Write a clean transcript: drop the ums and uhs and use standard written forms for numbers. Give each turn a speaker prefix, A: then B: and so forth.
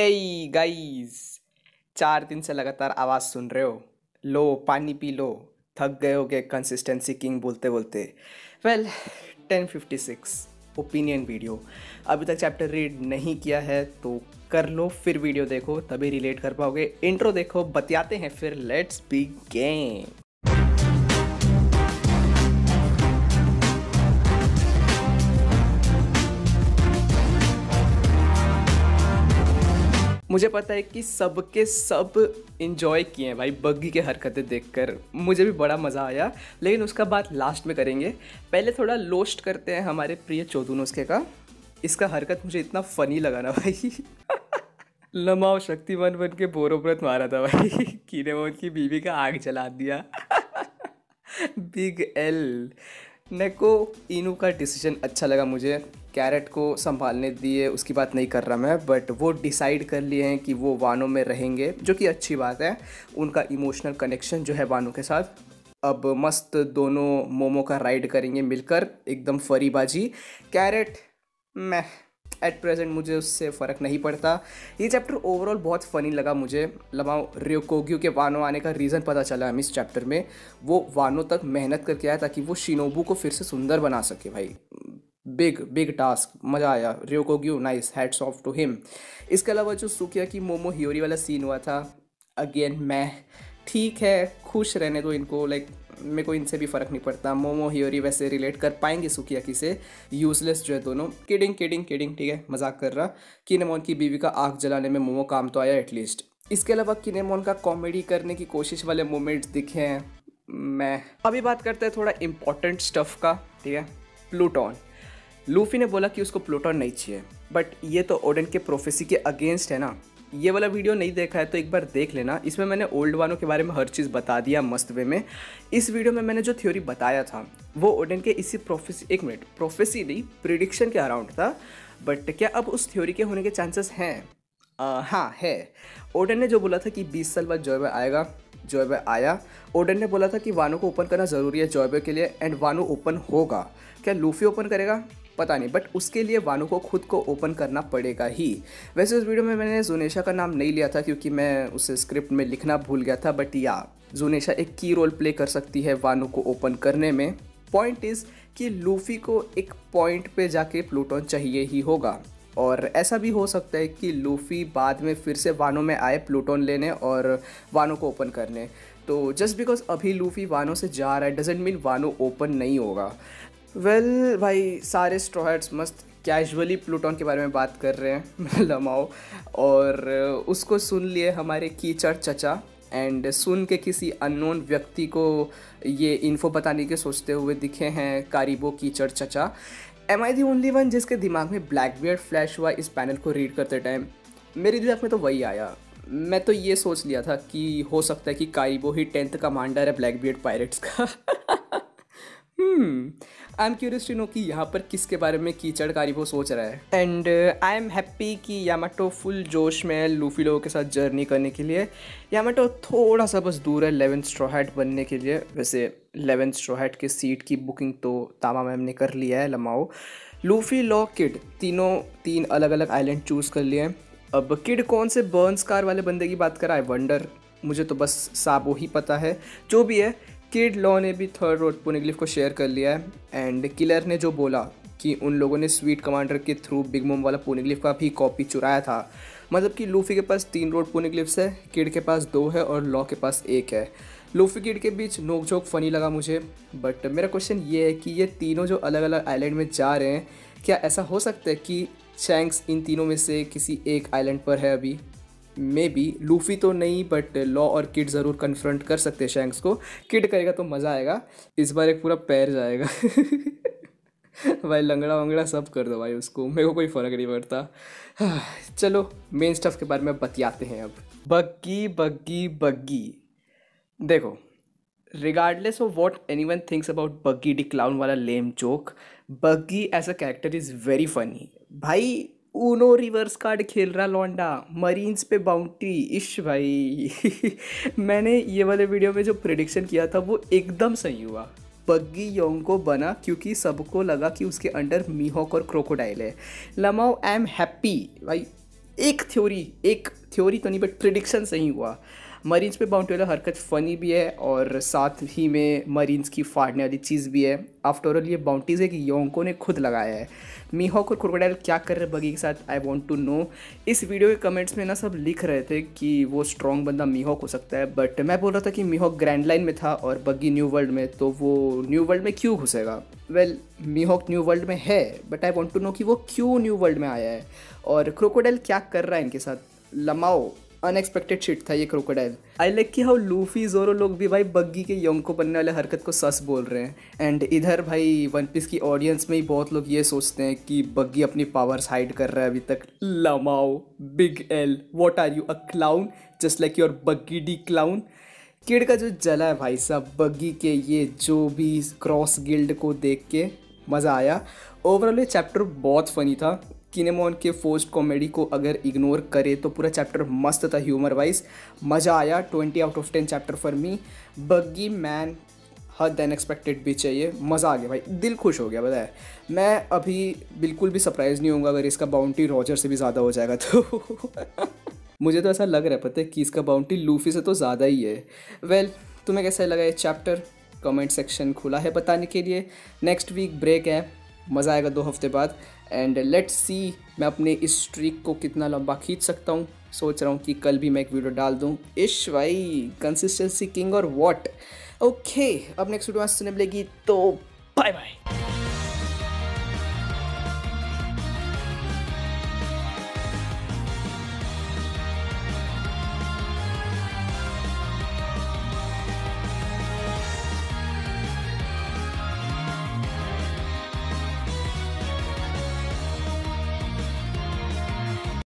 A: Hey guys, 4 दिन से लगातार आवाज़ सुन रहे हो। लो पानी पी लो। थक गए होगे कंसिस्टेंसी किंग बोलते बोलते। Well 10:56 opinion video. अभी तक चैप्टर रीड नहीं किया है तो कर लो, फिर वीडियो देखो तभी रिलेट कर पाओगे। इंट्रो देखो, बतियाते हैं फिर। Let's begin. मुझे पता है कि सबके सब इंजॉय किए हैं भाई बग्गी के हरकतें देखकर। मुझे भी बड़ा मज़ा आया, लेकिन उसका बात लास्ट में करेंगे। पहले थोड़ा लोस्ट करते हैं हमारे प्रिय चोदुनुस्के का। इसका हरकत मुझे इतना फनी लगा ना भाई। लमाओ शक्तिमान बन के बोरोव्रत मारा था भाई। किनेमोन की बीवी का आग जला दिया। Big L. नेको इनू का डिसीजन अच्छा लगा मुझे। कैरेट को संभालने दिए, उसकी बात नहीं कर रहा मैं, बट वो डिसाइड कर लिए हैं कि वो वानो में रहेंगे, जो कि अच्छी बात है। उनका इमोशनल कनेक्शन जो है वानो के साथ। अब मस्त दोनों मोमो का राइड करेंगे मिलकर, एकदम फरीबाजी। कैरेट मैं एट प्रेजेंट मुझे उससे फ़र्क नहीं पड़ता। ये चैप्टर ओवरऑल बहुत फ़नी लगा मुझे। लमाओ रियोकोग्यू के वानो आने का रीज़न पता चला हमें इस चैप्टर में। वो वानो तक मेहनत करके आया ताकि वो शिनोबू को फिर से सुंदर बना सके भाई। बिग बिग टास्क, मज़ा आया। Ryokugyu nice, hats off to him. इसके अलावा जो सुकिया की मोमो हियोरी वाला सीन हुआ था, अगेन मैं ठीक है, खुश रहने दो इनको। लाइक मेरे को इनसे भी फ़र्क नहीं पड़ता। मोमो हियोरी वैसे रिलेट कर पाएंगे सुकियाकी से। यूजलेस जो है दोनों। किडिंग किडिंग किडिंग, ठीक है, मजाक कर रहा। किनेमोन की बीवी का आग जलाने में मोमो काम तो आया एटलीस्ट। इसके अलावा किनेमोन का कॉमेडी करने की कोशिश वाले मोमेंट्स दिखे हैं। मैं अभी बात करते हैं थोड़ा इंपॉर्टेंट स्टफ का, ठीक है। प्लूटॉन। लूफी ने बोला कि उसको प्लूटॉन नहीं चाहिए, बट ये तो ओडेन के प्रोफेसी के अगेंस्ट है ना। ये वाला वीडियो नहीं देखा है तो एक बार देख लेना। इसमें मैंने ओल्ड वानों के बारे में हर चीज़ बता दिया मस्त वे में। इस वीडियो में मैंने जो थ्योरी बताया था वो ओडेन के इसी प्रोफेसी, एक मिनट, प्रोफेसी नहीं, प्रिडिक्शन के अराउंड था। बट क्या अब उस थ्योरी के होने के चांसेस हैं? हाँ है। ओडेन ने जो बोला था कि 20 साल बाद जॉयबॉय आएगा, जॉयबॉय आया। ओडेन ने बोला था कि वानो को ओपन करना ज़रूरी है जॉयबॉय के लिए, एंड वानो ओपन होगा। क्या लूफी ओपन करेगा? पता नहीं, बट उसके लिए वानो को खुद को ओपन करना पड़ेगा ही। वैसे उस वीडियो में मैंने जुनेशा का नाम नहीं लिया था क्योंकि मैं उसे स्क्रिप्ट में लिखना भूल गया था, बट या जुनेशा एक की रोल प्ले कर सकती है वानो को ओपन करने में। पॉइंट इज़ कि लूफी को एक पॉइंट पे जाके प्लूटॉन चाहिए ही होगा, और ऐसा भी हो सकता है कि लूफी बाद में फिर से वानो में आए प्लूटॉन लेने और वानो को ओपन करने। तो जस्ट बिकॉज अभी लूफी वानो से जा रहा है डजेंट मीन वानो ओपन नहीं होगा। वेल भाई, सारे स्ट्रॉ हैट्स मस्त कैजुअली प्लूटॉन के बारे में बात कर रहे हैं। लमाओ और उसको सुन लिए हमारे कीचड़ चचा, एंड सुन के किसी अननोन व्यक्ति को ये इन्फो बताने के सोचते हुए दिखे हैं कारिबो कीचड़ चचा। Am I the only one जिसके दिमाग में ब्लैकबियर्ड फ्लैश हुआ इस पैनल को रीड करते टाइम? मेरे दिमाग में तो वही आया। मैं तो ये सोच लिया था कि हो सकता है कि कारिबो ही 10th कमांडर है ब्लैकबियर्ड पायरेट्स का। I am curious to know कि यहाँ पर किसके बारे में कीचड़ कारिबो सोच रहा है। एंड आई एम हैप्पी कि यामाटो फुल जोश में है लूफी लोगों के साथ जर्नी करने के लिए। यामाटो थोड़ा सा बस दूर है 11th स्ट्रॉ हैट बनने के लिए। वैसे 11th स्ट्रॉ हैट के सीट की बुकिंग तो तामा मैम ने कर लिया है। लमाओ, लूफी, लॉ, किड, तीनों 3 अलग अलग आइलैंड चूज़ कर लिए हैं। अब किड कौन से बर्न स्कार वाले बंदे की बात कर रहा है वंडर, मुझे तो बस साबो ही पता है। जो भी है, किड, लॉ ने भी 3rd रोड पोनिग्लिफ को शेयर कर लिया है। एंड किलर ने जो बोला कि उन लोगों ने स्वीट कमांडर के थ्रू बिग मोम वाला पोनिग्लिफ का भी कॉपी चुराया था। मतलब कि लूफी के पास 3 रोड पोनिग्लिफ्स है, किड के पास 2 है और लॉ के पास 1 है। लूफी किड के बीच नोक झोंक फ़नी लगा मुझे। बट मेरा क्वेश्चन ये है कि ये तीनों जो अलग अलग आइलैंड में जा रहे हैं, क्या ऐसा हो सकता है कि शैंक्स इन तीनों में से किसी एक आइलैंड पर है अभी? मे बी लूफी तो नहीं, बट लॉ और किड ज़रूर कन्फ्रंट कर सकते हैं शैंक्स को। किड करेगा तो मज़ा आएगा। इस बार एक पूरा पैर जाएगा। भाई लंगड़ा वंगड़ा सब कर दो भाई उसको, मेरे को कोई फ़र्क नहीं पड़ता। चलो मेन स्टफ के बारे में बतियाते हैं अब। बग्गी बग्गी बग्गी। देखो, regardless of what anyone thinks about Buggy the clown वाला lame joke, Buggy as a character is very funny भाई। ऊनो रिवर्स कार्ड खेल रहा लौंडा, मरीन्स पे बाउंड्री, इश भाई। मैंने ये वाले वीडियो में जो प्रिडिक्शन किया था वो एकदम सही हुआ। बग्गी योंको बना क्योंकि सबको लगा कि उसके अंडर मीहॉक और क्रोकोडाइल है। लमाओ, आई एम हैप्पी भाई। एक थ्योरी तो नहीं बट प्रिडिक्शन सही हुआ। मरीन्स पे बाउंटी वाला हरकत फ़नी भी है और साथ ही में मरीन्स की फाड़ने वाली चीज़ भी है। आफ्टर ऑल ये बाउंटीज़ है कि योंको ने खुद लगाया है। मीहॉक और क्रोकोडाइल क्या कर रहे हैं बगी के साथ, आई वॉन्ट टू नो। इस वीडियो के कमेंट्स में ना सब लिख रहे थे कि वो स्ट्रॉन्ग बंदा मीहॉक हो सकता है, बट मैं बोल रहा था कि मीहॉक ग्रैंड लाइन में था और बगी न्यू वर्ल्ड में, तो वो न्यू वर्ल्ड में क्यों घुसेगा। वेल मीहॉक न्यू वर्ल्ड में है but I want to know कि वो क्यों न्यू वर्ल्ड में आया है और क्रोकोडाइल क्या कर रहा है इनके साथ। लमाओ अनएक्सपेक्टेड शिट था ये क्रोकोडाइल। आई लाइक कि हाउ लूफी जोरो लोग भी भाई बग्गी के योंको बनने वाले हरकत को सस बोल रहे हैं। एंड इधर भाई वन पीस की ऑडियंस में ही बहुत लोग ये सोचते हैं कि बग्गी अपनी पावर्स हाइड कर रहा है अभी तक। Lmao big L what are you a clown just like your Buggy the clown. Kid का जो जला है भाई साहब बग्गी के ये जो भी क्रॉस गिल्ड को देख के मज़ा आया। ओवरऑल ये चैप्टर बहुत फ़नी था। किनेमोन के फोर्स्ड कॉमेडी को अगर इग्नोर करे तो पूरा चैप्टर मस्त था ह्यूमर वाइज, मज़ा आया। 20 out of 10 chapter for me. Buggy man हद अनएक्सपेक्टेड भी चाहिए, मज़ा आ गया भाई, दिल खुश हो गया। बताए मैं अभी बिल्कुल भी सरप्राइज़ नहीं होऊंगा अगर इसका बाउंटी रॉजर से भी ज़्यादा हो जाएगा तो मुझे तो ऐसा लग रहा है पता है कि इसका बाउंटी लूफी से तो ज़्यादा ही है। वेल तुम्हें कैसा लगा ये चैप्टर, कमेंट सेक्शन खुला है बताने के लिए। नेक्स्ट वीक ब्रेक है, मज़ा आएगा 2 हफ्ते बाद। एंड लेट्स सी मैं अपने इस स्ट्रीक को कितना लंबा खींच सकता हूँ। सोच रहा हूँ कि कल भी मैं एक वीडियो डाल दूँ। इश भाई कंसिस्टेंसी किंग और व्हाट। ओके अब नेक्स्ट वीडियो में सुनने मिलेगी तो बाय बाय।